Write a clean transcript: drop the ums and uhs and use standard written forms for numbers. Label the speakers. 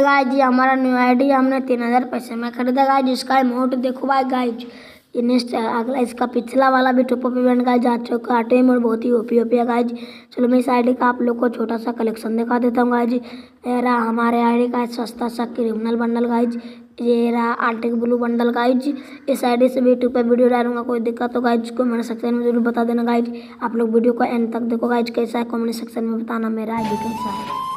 Speaker 1: Guys जी हमारा new ID हमने 3000 पैसे में खरीदा गाइज। इसका इमोट देखो भाई गाइज। ये नेक्स्ट अगला इसका पिछला वाला भी टॉप अप इवेंट गाइज आ चुका है टीम और बहुत ही ओपी है गाइज। चलो मैं इस आईडी का आप लोग को छोटा सा कलेक्शन दिखा देता हूँ गाइज। ये रहा हमारे आईडी का सस्ता सा क्रिमिनल बंडल गाइज। ये रहा आर्टिक ब्लू बंडल गाइज। इस आईडी से भी यूट्यूब पे वीडियो डालूंगा, कोई दिक्कत हो गाइज कमेंट सेक्शन में जरूर बता देना गाइज। आप लोग वीडियो को एंड तक देखो गाइज। कैसा है कमेंट सेक्शन में बताना मेरा आईडी कैसा है।